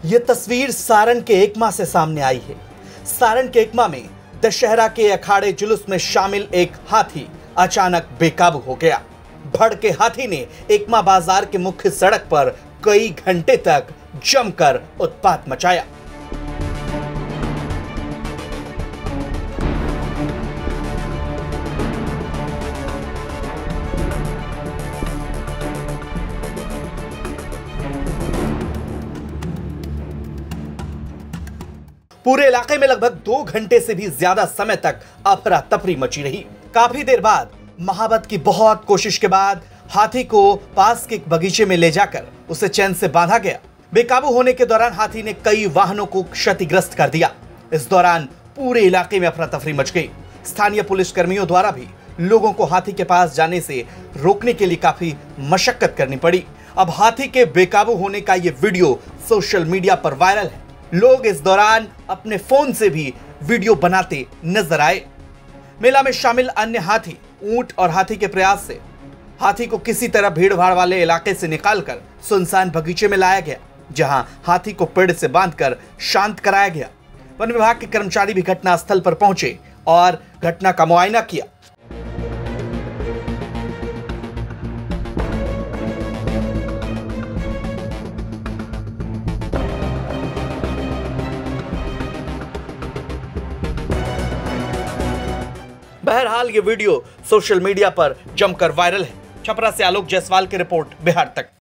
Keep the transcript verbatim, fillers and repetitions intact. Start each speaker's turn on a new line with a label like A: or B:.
A: ये तस्वीर सारण के एकमा से सामने आई है। सारण के एकमा में दशहरा के अखाड़े जुलूस में शामिल एक हाथी अचानक बेकाबू हो गया। भड़के हाथी ने एकमा बाजार के मुख्य सड़क पर कई घंटे तक जमकर उत्पात मचाया। पूरे इलाके में लगभग दो घंटे से भी ज्यादा समय तक अफरा तफरी मची रही। काफी देर बाद महाबत की बहुत कोशिश के बाद हाथी को पास के एक बगीचे में ले जाकर उसे चैन से बांधा गया। बेकाबू होने के दौरान हाथी ने कई वाहनों को क्षतिग्रस्त कर दिया। इस दौरान पूरे इलाके में अफरा तफरी मच गई। स्थानीय पुलिस कर्मियों द्वारा भी लोगों को हाथी के पास जाने से रोकने के लिए काफी मशक्कत करनी पड़ी। अब हाथी के बेकाबू होने का ये वीडियो सोशल मीडिया पर वायरल है। लोग इस दौरान अपने फोन से भी वीडियो बनाते नजर आए। मेला में शामिल अन्य हाथी, ऊंट और हाथी के प्रयास से हाथी को किसी तरह भीड़ भाड़ वाले इलाके से निकालकर सुनसान बगीचे में लाया गया, जहां हाथी को पेड़ से बांधकर शांत कराया गया। वन विभाग के कर्मचारी भी घटनास्थल पर पहुंचे और घटना का मुआयना किया। बहरहाल ये वीडियो सोशल मीडिया पर जमकर वायरल है। छपरा से आलोक जायसवाल की रिपोर्ट, बिहार तक।